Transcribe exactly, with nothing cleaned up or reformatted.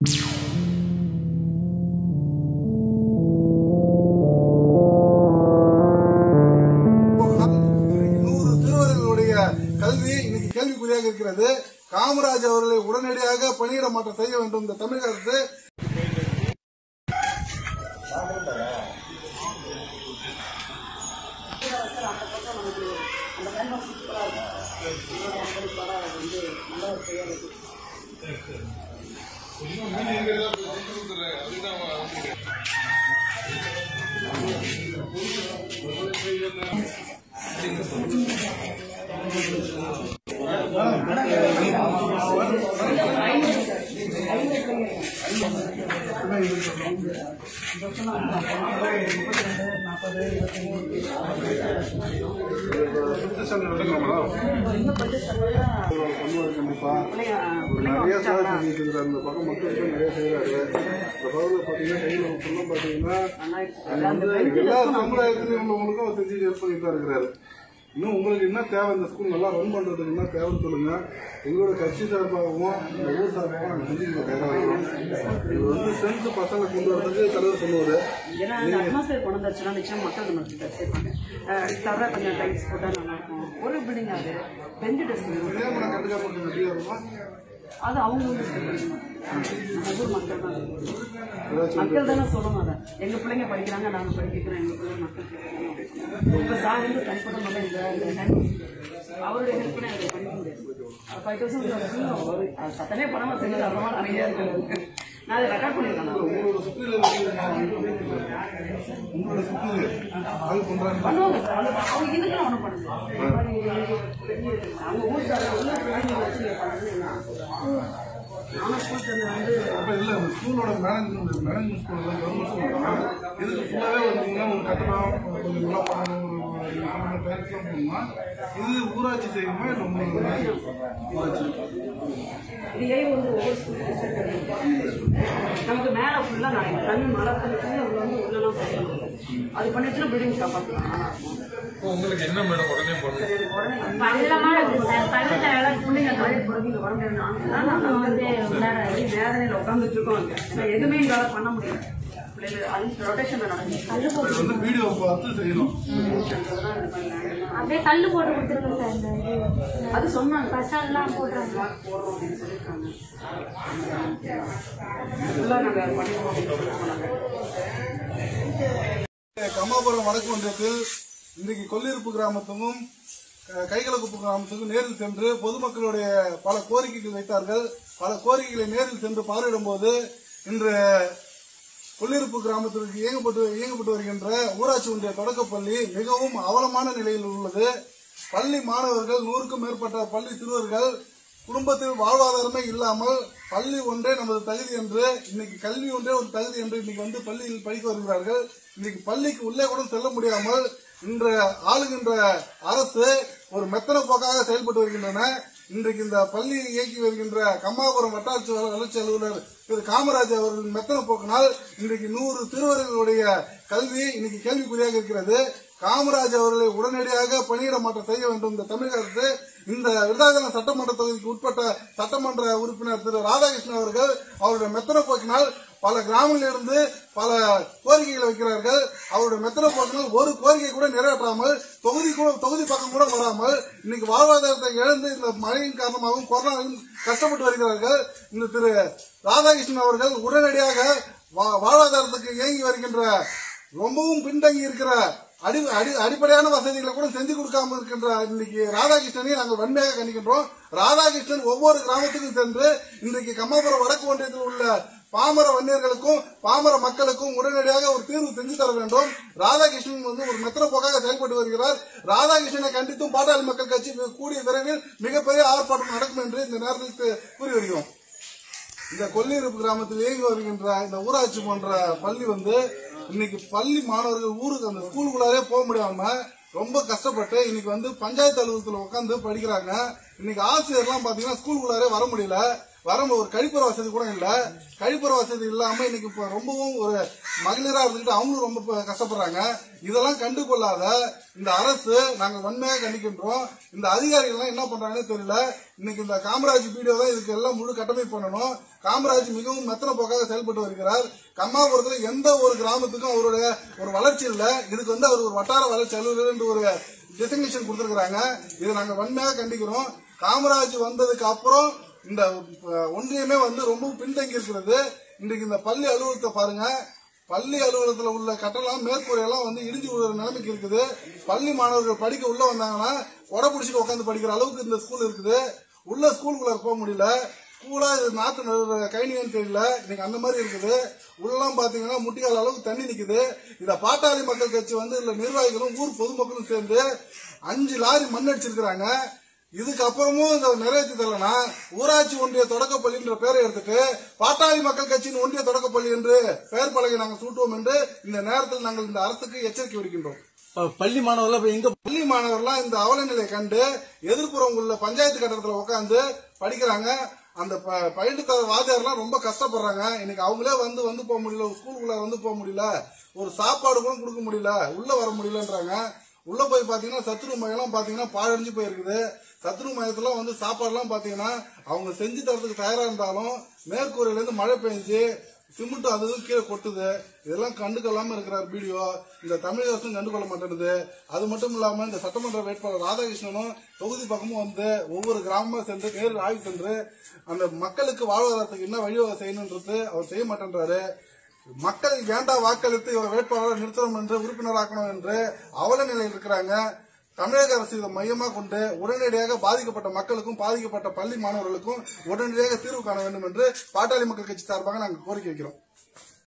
நூறு சிறுவர்களுடைய கல்வி இன்னைக்கு கேள்விக்குறியாக இருக்கிறது. காமராஜ் அவர்களை உடனடியாக பணியிட மாற்றம் செய்ய வேண்டும் இந்த தமிழக அரசு. கண்டிப்பா நிறைய சேவை செஞ்சுட்டு இருக்கிறார். இந்த பக்கம் மக்களுக்கு நிறைய செய்யறாரு. இந்த பகுதியில் பாத்தீங்கன்னா கையில் ஃபுல்லா பாத்தீங்கன்னா எல்லா சமுதாயத்திலையும் உள்ளவங்களுக்கும் அவர் செஞ்சு ஹெல்ப் பண்ணிட்டு தான் இருக்கிறாரு. இன்னும் உங்களுக்கு என்ன தேவை, இந்த ஸ்கூல் நல்லா ரன் பண்றதுக்கு என்ன தேவைன்னு சொல்லுங்க. எங்களோட கட்சி சார்பாகவும் இந்த ஊர் சார்பாகவும் நாங்கள் செஞ்சு தயாராக இருக்கோம். இது வந்து டென்த் பசங்களை கொண்டு வரதுக்கு தலைவர் சொல்லுவாரு. அட்மாஸ்பியர் கொண்டு வந்துச்சுன்னா நிச்சயம் மக்கள் நம்ம சேர்ப்பாங்க. தவிர கொஞ்சம் டைல்ஸ் போட்டால் நல்லா இருக்கும். ஒரு பில்டிங் அது பெஞ்சு டெஸ்ட் கட்டுக்காப்பு நிறைய இருக்கும். அது அவங்க வந்து ஊர் மக்கள் தான் மக்கள் தானே சொல்லணும். அதை எங்க பிள்ளைங்க படிக்கிறாங்க, நாங்கள் படிக்கிறோம், எங்க பிள்ளைங்க மக்கள் கேட்கறாங்க. இப்ப சார் வந்து தனிப்பட்ட முறை இந்த அவருடைய ஹெல்ப் பண்ணி அதை படிக்க முடியாது. ஃபைவ் தௌசண்ட் சத்தனே பணமா செஞ்சு அப்புறமா நிறைய இருக்கு. நான் அதை ரெக்கார்ட் பண்ணிருக்கேன். பண்ணுவாங்க சார். அவங்க இதுக்கெல்லாம் ஒன்றும் பண்ணுங்க. அவங்க ஊர் சார் நானும் ஸ்கூல் சேர்ந்து வந்து இல்லை ஸ்கூலோட மேனேஜ்மெண்ட் மேனேஜ்மெண்ட் ஸ்கூல் தான் கவர்மெண்ட் ஸ்கூல். இதுக்கு ஃபுல்லாகவே வந்தீங்கன்னா ஒரு கட்டணம் கொஞ்சம் நல்லா பண்ணணும், ஒரு பேரண்ட்ஸ்லாம் போகணுமா? இது ஊராட்சி செய்யுமா இல்லை உங்களுக்கு ஊராட்சி? இதே வந்து ஒவ்வொரு ஸ்கூல் நமக்கு மேலே ஃபுல்லாக நான் தண்ணி மழை தண்ணி உள்ள வந்து உள்ளெல்லாம் செய்யணும். அது பண்ணிச்சுன்னா பில்டிங் காப்பாற்றலாம். உங்களுக்கு என்ன மேடம் உடனே வேதனையில உட்காந்துட்டு இருக்கோம். எதுவுமே எங்களால பண்ண முடியல. வீடியோ பார்த்து செய்யணும். அப்படியே கல்லு போட்டு கொடுத்துருங்க சார். அது சொன்னாங்க பசங்கெல்லாம் போடுறாங்க. போடுறோம் அப்படின்னு சொல்லியிருக்காங்க. கம்மாபுரம் வடக்கு ஒன்றியத்தில் இன்றைக்கு கொல்லிருப்பு கிராமத்துக்கும் கைகலக்குப்பு கிராமத்துக்கும் நேரில் சென்று பொதுமக்களுடைய பல கோரிக்கைகள் வைத்தார்கள். பல கோரிக்கைகளை நேரில் சென்று பார்வையிடும் போது இன்று கொல்லிருப்பு கிராமத்திற்கு இயங்கப்பட்டு இயங்கப்பட்டு வருகின்ற ஊராட்சி ஒன்றிய தொடக்கப்பள்ளி மிகவும் அவலமான நிலையில் உள்ளது. பள்ளி மாணவர்கள் நூறுக்கும் மேற்பட்ட பள்ளி சிறுவர்கள் குடும்பத்தில் வாழ்வாதாரமே இல்லாமல் பள்ளி ஒன்றே நமது தகுதி என்று இன்னைக்கு கல்வி ஒன்றே ஒரு தகுதி என்று இன்னைக்கு வந்து பள்ளியில் படிக்க வருகிறார்கள். இன்னைக்கு பள்ளிக்கு உள்ளே கூட செல்ல முடியாமல் இன்று ஆளுகின்ற அரசு ஒரு மெத்தன போக்காக செயல்பட்டு வருகின்றன. இன்றைக்கு இந்த பள்ளியை இயக்கி வருகின்ற கம்மாபுரம் வட்டாட்சி வளர்ச்சி அலுவலர் திரு காமராஜ் அவர்களின் மெத்தன போக்கினால் இன்றைக்கு நூறு சிறுவர்களுடைய கல்வி இன்னைக்கு கேள்விக்குறியாக இருக்கிறது. காமராஜ் அவர்களை உடனடியாக பணியிட மாற்றம் செய்ய வேண்டும் இந்த தமிழக அரசு. இந்த விருதாச்சலம் சட்டமன்ற தொகுதிக்கு உட்பட்ட சட்டமன்ற உறுப்பினர் திரு ராதாகிருஷ்ணன் அவர்கள் அவருடைய மெத்தன போக்கினால் பல கிராமங்களிலிருந்து பல கோரிக்கைகளை வைக்கிறார்கள். அவருடைய மெத்தன போக்கினால் ஒரு கோரிக்கை கூட நிறைவேற்றாமல் தொகுதி கூட தொகுதி பக்கம் கூட வராமல் இன்னைக்கு வாழ்வாதாரத்தை இழந்து இந்த மழையின் காரணமாகவும் கொரோனாவும் கஷ்டப்பட்டு வருகிறார்கள். இந்த திரு ராதாகிருஷ்ணன் அவர்கள் உடனடியாக வாழ்வாதாரத்துக்கு இயங்கி வருகின்ற ரொம்பவும் பின்தங்கி இருக்கிற அடி அடிப்படையான வசதிகளை கூட செஞ்சு கொடுக்காம இருக்கின்ற இன்னைக்கு ராதாகிருஷ்ணனை நாங்கள் வன்மையாக கண்டிக்கின்றோம். ராதாகிருஷ்ணன் ஒவ்வொரு கிராமத்துக்கும் சென்று இன்றைக்கு கம்மாபுரம் வடக்கு ஒன்றியத்தில் உள்ள பாமர வன்னியர்களுக்கும் பாமர மக்களுக்கும் உடனடியாக ஒரு தீர்வு செஞ்சு தர வேண்டும். ராதாகிருஷ்ணன் வந்து ஒரு மெத்தன போக்காக செயல்பட்டு வருகிறார். ராதாகிருஷ்ணனை கண்டித்தும் பாட்டாளி மக்கள் கட்சி கூடிய விரைவில் மிகப்பெரிய ஆர்ப்பாட்டம் நடக்கும் என்று இந்த நேரத்தில் கூறி வருகிறோம். இந்த கொல்லிருப்பு கிராமத்தில் இயங்கி வருகின்ற இந்த ஊராட்சி போன்ற பள்ளி வந்து இன்னைக்கு பள்ளி மாணவர்கள் ஊருக்கு அந்த ஸ்கூலுக்குள்ளாரே போக முடியாம ரொம்ப கஷ்டப்பட்டு இன்னைக்கு வந்து பஞ்சாயத்து அலுவலகத்தில் உட்காந்து படிக்கிறாங்க. இன்னைக்கு ஆசிரியர்லாம் பாத்தீங்கன்னா ஸ்கூலுக்குள்ளாரே வர முடியல. வர ஒரு கழிப்பற வசதி கூட இல்ல. கழிப்பற வசதி இல்லாம இன்னைக்கு இப்ப ரொம்பவும் ஒரு மகளிரா இருந்துட்டு அவங்களும் ரொம்ப கஷ்டப்படுறாங்க. இதெல்லாம் கண்டு கொள்ளாத இந்த அரசு நாங்க வன்மையாக கண்டிக்கின்றோம். இந்த அதிகாரிகள் எல்லாம் என்ன பண்றாங்கன்னு தெரியல. இன்னைக்கு இந்த காமராஜ் வீடியோ தான் இதுக்கு எல்லாம் முழு கட்டமைப்பு பண்ணணும். காமராஜ் மிகவும் மெத்தன போக்காக செயல்பட்டு வருகிறார். கம்மாபுரத்துல எந்த ஒரு கிராமத்துக்கும் அவருடைய ஒரு வளர்ச்சி இல்ல. இதுக்கு வந்து அவர் ஒரு வட்டார வளர்ச்சி அலுவலர் என்று ஒரு டெசிக்னேஷன் கொடுத்திருக்கிறாங்க. இதை நாங்க வன்மையாக கண்டிக்கிறோம். காமராஜ் வந்ததுக்கு அப்புறம் இந்த ஒன்றியமே வந்து ரொம்ப பின்தங்கி இருக்கிறது. இன்றைக்கு இந்த பள்ளி அலுவலகத்தை பாருங்க. பள்ளி அலுவலகத்தில் உள்ள கட்டளம் மேற்கூரையெல்லாம் வந்து இடிஞ்சு விழுற நிலைமைக்கு இருக்குது. பள்ளி மாணவர்கள் படிக்க உள்ள வந்தாங்கன்னா கொடை பிடிச்சிட்டு உட்காந்து படிக்கிற அளவுக்கு இந்த ஸ்கூல் இருக்குது. உள்ள ஸ்கூலுக்குள்ள போக முடியல. ஸ்கூலா இது நாத்து கைனியன்னு தெரியல. இன்னைக்கு அந்த மாதிரி இருக்குது. உள்ளலாம் பாத்தீங்கன்னா முட்டிகால அளவுக்கு தண்ணி நிக்குது. இத பாட்டாளி மக்கள் கட்சி வந்து இல்ல நிர்வாகிகளும் ஊர் பொதுமக்களும் சேர்ந்து அஞ்சு லாரி மண் அடிச்சிருக்கிறாங்க. இதுக்கு அப்புறமும் இந்த நிறைவேற்றி தரலனா ஊராட்சி ஒன்றிய தொடக்கப்பள்ளி என்ற பெயரை எடுத்துட்டு பாட்டாளி மக்கள் கட்சியின் ஒன்றிய தொடக்கப்பள்ளி என்று பெயர் பலகை நாங்கள் சூட்டுவோம் என்று இந்த நேரத்தில் நாங்கள் இந்த அரசுக்கு எச்சரிக்கை விடுக்கின்றோம். பள்ளி மாணவர்கள் எங்க பள்ளி மாணவர்லாம் இந்த அவல நிலையை கண்டு எதிர்ப்புறம் உள்ள பஞ்சாயத்து கட்டடத்துல உட்காந்து படிக்கிறாங்க. அந்த பயின்று தர வாத்தியார்லாம் ரொம்ப கஷ்டப்படுறாங்க. இன்னைக்கு அவங்களே வந்து வந்து போக முடியல. ஸ்கூலுக்குள்ள வந்து போக முடியல. ஒரு சாப்பாடு கூட கொடுக்க முடியல. உள்ள வர முடியலன்றாங்க. உள்ள போய் பாத்தீங்கன்னா சத்துணவு மையம் பாத்தீங்கன்னா பாழடைஞ்சு போயிருக்குது. சத்துணவு மையத்துல வந்து சாப்பாடு எல்லாம் பாத்தீங்கன்னா அவங்க செஞ்சு தரதுக்கு தயாரா இருந்தாலும் மேற்கூரையில இருந்து மழை பெஞ்சு சிமெண்ட் அது கீழே கொட்டுது. இதெல்லாம் கண்டுக்கொள்ளாம இருக்கிறார் வீடியோ. இந்த தமிழக அரசும் கண்டுகொள்ள மாட்டேங்குது. அது மட்டும் இல்லாம இந்த சட்டமன்ற வேட்பாளர் ராதாகிருஷ்ணனும் தொகுதி பக்கமும் வந்து ஒவ்வொரு கிராமமா சென்று நேரில் ஆய்வு சென்று அந்த மக்களுக்கு வாழ்வாதாரத்துக்கு என்ன வழிவகை செய்யணுன்றது அவர் செய்ய மாட்டேன்றாரு. மக்கள் வேண்டா வாக்களித்து இவர் வேட்பாளரை நிறுத்தணும் என்று உறுப்பினராக்கணும் என்று அவல நிலையில் இருக்கிறாங்க. தமிழக அரசு இதை மையமா கொண்டு உடனடியாக பாதிக்கப்பட்ட மக்களுக்கும் பாதிக்கப்பட்ட பள்ளி மாணவர்களுக்கும் உடனடியாக தீர்வு காண வேண்டும் என்று பாட்டாளி மக்கள் கட்சி சார்பாக நாங்கள் கோரிக்கை வைக்கிறோம்.